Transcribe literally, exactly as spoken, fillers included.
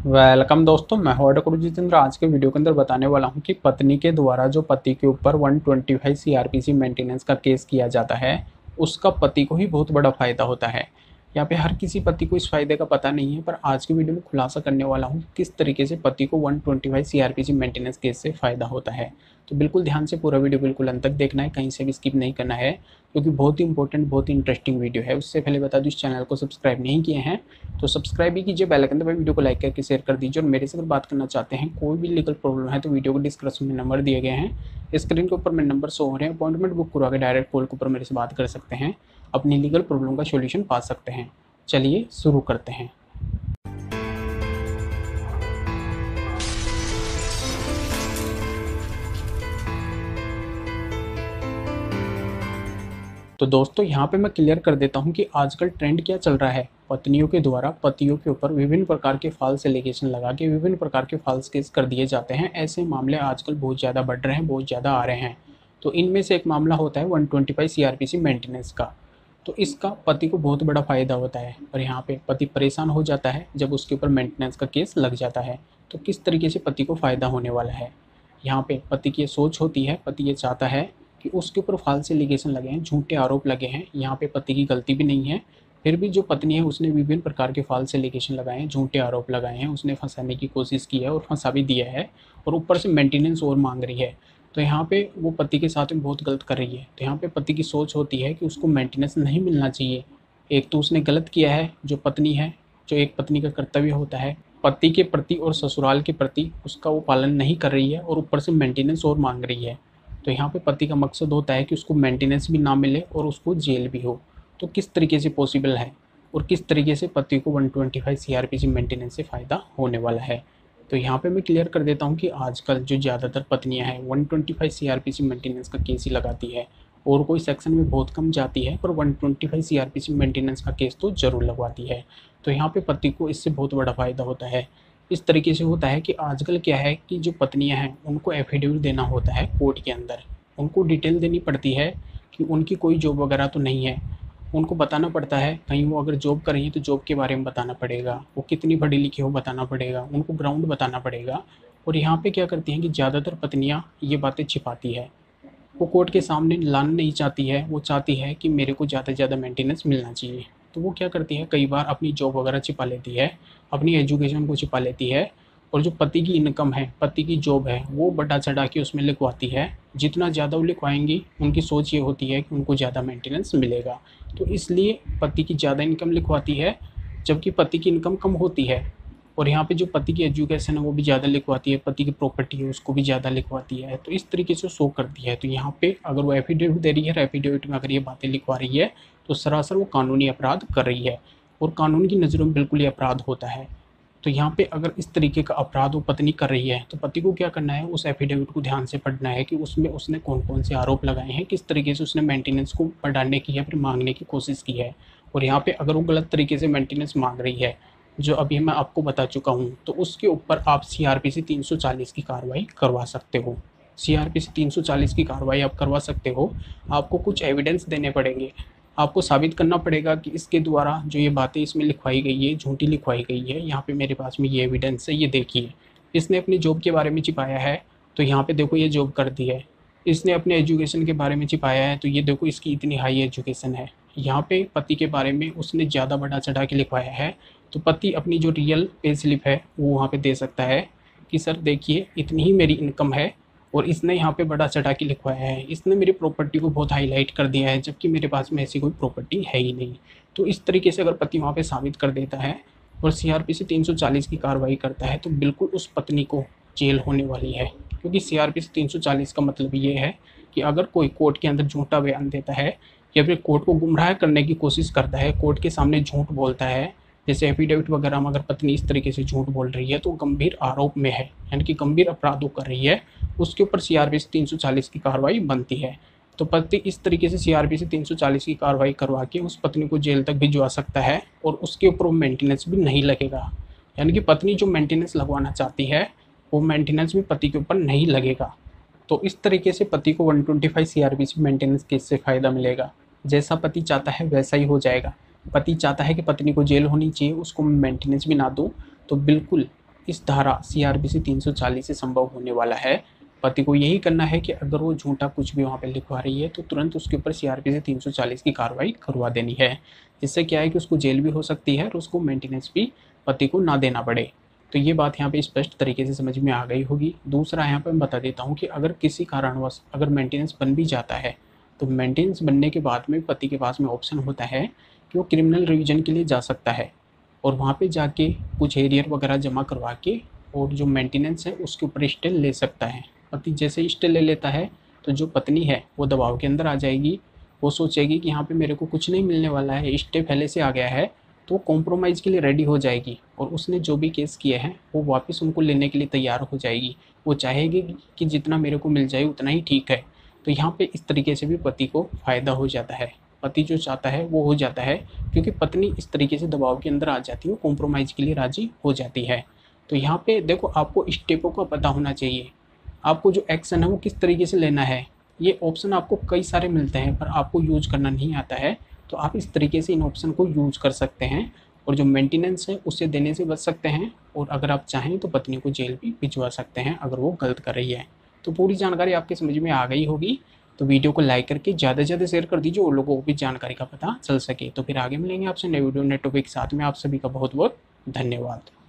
Welcome दोस्तों, मैं हूं डॉक्टर जितेंद्र। आज के वीडियो के अंदर बताने वाला हूं कि पत्नी के द्वारा जो पति के ऊपर एक सौ पच्चीस सीआरपीसी मेंटेनेंस का केस किया जाता है, उसका पति को ही बहुत बड़ा फ़ायदा होता है। यहाँ पे हर किसी पति को इस फ़ायदे का पता नहीं है, पर आज की वीडियो में खुलासा करने वाला हूँ किस तरीके से पति को एक सौ पच्चीस सीआरपीसी मेंटेनेंस केस से फ़ायदा होता है। तो बिल्कुल ध्यान से पूरा वीडियो बिल्कुल अंत तक देखना है, कहीं से भी स्किप नहीं करना है, क्योंकि बहुत ही इंपॉर्टेंट बहुत ही इंटरेस्टिंग वीडियो है। उससे पहले बता दूं, इस चैनल को सब्सक्राइब नहीं किए हैं तो सब्सक्राइब भी कीजिए, बेल आइकन दबाइए, वीडियो को लाइक करके शेयर कर दीजिए। और मेरे से अगर बात करना चाहते हैं, कोई भी लीगल प्रॉब्लम है, तो वीडियो को डिस्क्रिप्शन में नंबर दिए गए हैं, स्क्रीन के ऊपर मेरे नंबर शो हो रहे हैं। अपॉइंटमेंट बुक करवा के डायरेक्ट कॉल के ऊपर मेरे से बात कर सकते हैं, अपनी लीगल प्रॉब्लम का सोल्यूशन पा सकते हैं। चलिए शुरू करते हैं। तो दोस्तों, यहाँ पे मैं क्लियर कर देता हूँ कि आजकल ट्रेंड क्या चल रहा है। पत्नियों के द्वारा पतियों के ऊपर विभिन्न प्रकार के फॉल्स एलिगेशन लगा के विभिन्न प्रकार के फॉल्स केस कर दिए जाते हैं। ऐसे मामले आजकल बहुत ज़्यादा बढ़ रहे हैं, बहुत ज़्यादा आ रहे हैं। तो इनमें से एक मामला होता है एक सौ पच्चीस सीआरपीसी मेंटेनेंस का। तो इसका पति को बहुत बड़ा फ़ायदा होता है, और यहाँ पे पति परेशान हो जाता है जब उसके ऊपर मेंटेनेंस का केस लग जाता है। तो किस तरीके से पति को फ़ायदा होने वाला है, यहाँ पे पति की ये सोच होती है। पति ये चाहता है कि उसके ऊपर फाल्स एलिगेशन लगे हैं, झूठे आरोप लगे हैं। यहाँ पे पति की गलती भी नहीं है, फिर भी जो पत्नी है उसने विभिन्न प्रकार के फाल्स एलिगेशन लगाए हैं, झूठे आरोप लगाए हैं, उसने फंसाने की कोशिश की है और फंसा भी दिया है, और ऊपर से मेंटेनेंस और मांग रही है। तो यहाँ पे वो पति के साथ में बहुत गलत कर रही है। तो यहाँ पे पति की सोच होती है कि उसको मेंटेनेंस नहीं मिलना चाहिए। एक तो उसने गलत किया है, जो पत्नी है, जो एक पत्नी का कर्तव्य होता है पति के प्रति और ससुराल के प्रति, उसका वो पालन नहीं कर रही है, और ऊपर से मेंटेनेंस और मांग रही है। तो यहाँ पे पति का मकसद होता है कि उसको मेंटेनेंस भी ना मिले और उसको जेल भी हो। तो किस तरीके से पॉसिबल है, और किस तरीके से पति को एक सौ पच्चीस सीआरपीसी मेंटेनेंस से फ़ायदा होने वाला है। तो यहाँ पे मैं क्लियर कर देता हूँ कि आजकल जो ज़्यादातर पत्नियाँ हैं एक सौ पच्चीस सीआरपीसी मेंटेनेंस का केस ही लगाती है, और कोई सेक्शन में बहुत कम जाती है, पर एक सौ पच्चीस सीआरपीसी मेंटेनेंस का केस तो ज़रूर लगवाती है। तो यहाँ पे पति को इससे बहुत बड़ा फ़ायदा होता है। इस तरीके से होता है कि आजकल क्या है कि जो पत्नियां हैं उनको एफिडेविट देना होता है कोर्ट के अंदर। उनको डिटेल देनी पड़ती है कि उनकी कोई जॉब वगैरह तो नहीं है। उनको बताना पड़ता है, कहीं वो अगर जॉब कर रही है तो जॉब के बारे में बताना पड़ेगा, वो कितनी पढ़ी लिखी हो बताना पड़ेगा, उनको ग्राउंड बताना पड़ेगा। और यहाँ पे क्या करती हैं कि ज़्यादातर पत्नियाँ ये बातें छिपाती है, वो कोर्ट के सामने लाना नहीं चाहती है। वो चाहती है कि मेरे को ज़्यादा से ज़्यादा मेंटेनेंस मिलना चाहिए। तो वो क्या करती है, कई बार अपनी जॉब वगैरह छिपा लेती है, अपनी एजुकेशन को छिपा लेती है, और जो पति की इनकम है, पति की जॉब है, वो बढ़ा चढ़ा के उसमें लिखवाती है। जितना ज़्यादा वो लिखवाएंगी, उनकी सोच ये होती है कि उनको ज़्यादा मेंटेनेंस मिलेगा। तो इसलिए पति की ज़्यादा इनकम लिखवाती है, जबकि पति की इनकम कम होती है। और यहाँ पे जो पति की एजुकेशन है वो भी ज़्यादा लिखवाती है, पति की प्रॉपर्टी है उसको भी ज़्यादा लिखवाती है। तो इस तरीके से शो करती है। तो यहाँ पे अगर वो एफिडेविट दे रही है, एफिडेविट में अगर ये बातें लिखवा रही है, तो सरासर वो कानूनी अपराध कर रही है, और कानून की नज़रों में बिल्कुल ही अपराध होता है। तो यहाँ पे अगर इस तरीके का अपराध वो पत्नी कर रही है, तो पति को क्या करना है, उस एफिडेविट को ध्यान से पढ़ना है कि उसमें उसने कौन कौन से आरोप लगाए हैं, किस तरीके से उसने मेंटेनेंस को बढ़ाने की या फिर मांगने की कोशिश की है। और यहाँ पे अगर वो गलत तरीके से मेंटेनेंस मांग रही है, जो अभी मैं आपको बता चुका हूँ, तो उसके ऊपर आप सीआरपीसी तीन सौ चालीस की कार्रवाई करवा सकते हो। सीआरपीसी तीन सौ चालीस की कार्रवाई आप करवा सकते हो। आपको कुछ एविडेंस देने पड़ेंगे, आपको साबित करना पड़ेगा कि इसके द्वारा जो ये बातें इसमें लिखवाई गई है, झूठी लिखवाई गई है। यहाँ पे मेरे पास में ये एविडेंस है, ये देखिए। इसने अपनी जॉब के बारे में छिपाया है, तो यहाँ पे देखो ये जॉब कर दी है। इसने अपने एजुकेशन के बारे में छिपाया है, तो ये देखो इसकी इतनी हाई एजुकेशन है। यहाँ पे पति के बारे में उसने ज़्यादा बढ़ा चढ़ा के लिखवाया है, तो पति अपनी जो रियल पे स्लिप है वो वहाँ पे दे सकता है कि सर देखिए इतनी ही मेरी इनकम है, और इसने यहाँ पे बड़ा चढ़ा के लिखवाया है, इसने मेरी प्रॉपर्टी को बहुत हाईलाइट कर दिया है, जबकि मेरे पास में ऐसी कोई प्रॉपर्टी है ही नहीं। तो इस तरीके से अगर पति वहाँ पे साबित कर देता है और सीआरपीसी तीन सौ चालीस की कार्रवाई करता है, तो बिल्कुल उस पत्नी को जेल होने वाली है। क्योंकि सीआरपीसी तीन सौ चालीस का मतलब ये है कि अगर कोई कोर्ट के अंदर झूठा बयान देता है, या फिर कोर्ट को गुमराह करने की कोशिश करता है, कोर्ट के सामने झूठ बोलता है, जैसे एफिडेविट वगैरह में अगर पत्नी इस तरीके से झूठ बोल रही है, तो गंभीर आरोप में है, यानी कि गंभीर अपराधों कर रही है, उसके ऊपर सीआरपीसी तीन सौ चालीस की कार्रवाई बनती है। तो पति इस तरीके से सीआरपीसी तीन सौ चालीस की कार्रवाई करवा के उस पत्नी को जेल तक भिजवा सकता है, और उसके ऊपर वो मेंटेनेंस भी नहीं लगेगा। यानी कि पत्नी जो मेंटेनेंस लगवाना चाहती है, वो मेंटेनेंस भी पति के ऊपर नहीं लगेगा। तो इस तरीके से पति को एक सौ पच्चीस सीआरपीसी मेंटेनेंस केस से फ़ायदा मिलेगा। जैसा पति चाहता है वैसा ही हो जाएगा। पति चाहता है कि पत्नी को जेल होनी चाहिए, उसको मेंटेनेंस भी ना दूँ, तो बिल्कुल इस धारा सीआरपीसी तीन सौ चालीस से संभव होने वाला है। पति को यही करना है कि अगर वो झूठा कुछ भी वहाँ पे लिखवा रही है तो तुरंत उसके ऊपर सीआरपीसी तीन सौ चालीस की कार्रवाई करवा देनी है। इससे क्या है कि उसको जेल भी हो सकती है और उसको मेंटेनेंस भी पति को ना देना पड़े। तो ये बात यहाँ पे स्पष्ट तरीके से समझ में आ गई होगी। दूसरा यहाँ पे मैं बता देता हूँ कि अगर किसी कारणवश अगर मेंटेनेंस बन भी जाता है तो मेंटेनेंस बनने के बाद में पति के पास में ऑप्शन होता है कि वो क्रिमिनल रिवीजन के लिए जा सकता है और वहाँ पे जाके कुछ एरियर वगैरह जमा करवा के और जो मेंटेनेंस है उसके ऊपर स्टे ले सकता है। पति जैसे स्टे ले लेता है तो जो पत्नी है वो दबाव के अंदर आ जाएगी। वो सोचेगी कि यहाँ पे मेरे को कुछ नहीं मिलने वाला है, स्टे पहले से आ गया है, तो कॉम्प्रोमाइज़ के लिए रेडी हो जाएगी और उसने जो भी केस किए हैं वो वापस उनको लेने के लिए तैयार हो जाएगी। वो चाहेगी कि जितना मेरे को मिल जाए उतना ही ठीक है। तो यहाँ पे इस तरीके से भी पति को फ़ायदा हो जाता है। पति जो चाहता है वो हो जाता है क्योंकि पत्नी इस तरीके से दबाव के अंदर आ जाती है, वो कॉम्प्रोमाइज़ के लिए राज़ी हो जाती है। तो यहाँ पे देखो आपको स्टेपों का पता होना चाहिए। आपको जो एक्शन है वो किस तरीके से लेना है। ये ऑप्शन आपको कई सारे मिलते हैं पर आपको यूज करना नहीं आता है, तो आप इस तरीके से इन ऑप्शन को यूज कर सकते हैं और जो मेंटेनेंस है उसे देने से बच सकते हैं। और अगर आप चाहें तो पत्नी को जेल भी भिजवा सकते हैं अगर वो गलत कर रही है। तो पूरी जानकारी आपके समझ में आ गई होगी। तो वीडियो को लाइक करके ज़्यादा से ज़्यादा शेयर कर दीजिए और लोगों को भी जानकारी का पता चल सके। तो फिर आगे मिलेंगे आपसे नए वीडियो नए टॉपिक के साथ में। आप सभी का बहुत बहुत धन्यवाद।